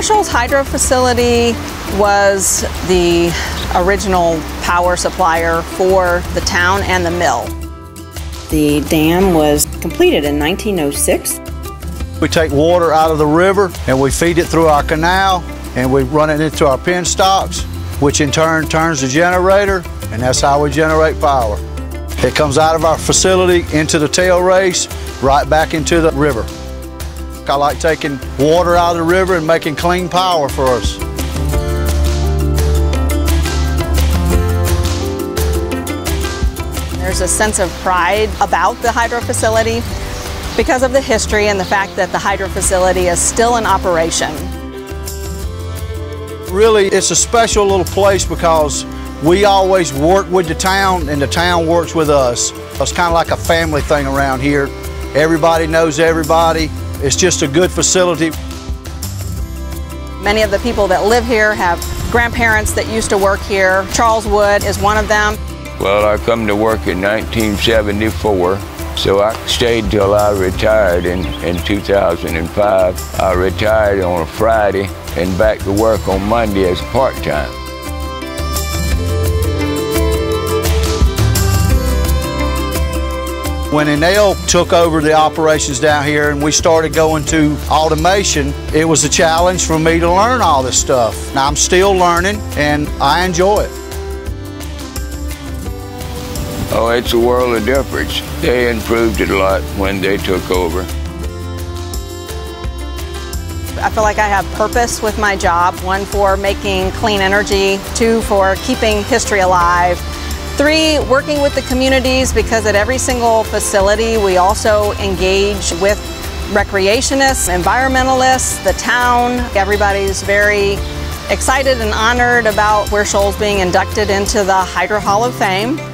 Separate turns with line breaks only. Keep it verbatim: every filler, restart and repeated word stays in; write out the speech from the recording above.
Ware Shoals Hydro Facility was the original power supplier for the town and the mill.
The dam was completed in nineteen oh six.
We take water out of the river and we feed it through our canal and we run it into our penstocks, which in turn turns the generator, and that's how we generate power. It comes out of our facility into the tail race, right back into the river. I like taking water out of the river and making clean power for us.
There's a sense of pride about the hydro facility because of the history and the fact that the hydro facility is still in operation.
Really, it's a special little place because we always work with the town and the town works with us. It's kind of like a family thing around here. Everybody knows everybody. It's just a good facility.
Many of the people that live here have grandparents that used to work here. Charles Wood is one of them.
Well, I come to work in nineteen seventy-four, so I stayed till I retired in, in two thousand five. I retired on a Friday and back to work on Monday as part-time.
When Enel took over the operations down here and we started going to automation, it was a challenge for me to learn all this stuff. Now I'm still learning and I enjoy it.
Oh, it's a world of difference. They improved it a lot when they took over.
I feel like I have purpose with my job. One, for making clean energy. Two, for keeping history alive. Three, working with the communities, because at every single facility we also engage with recreationists, environmentalists, the town. Everybody's very excited and honored about Ware Shoals being inducted into the Hydro Hall of Fame.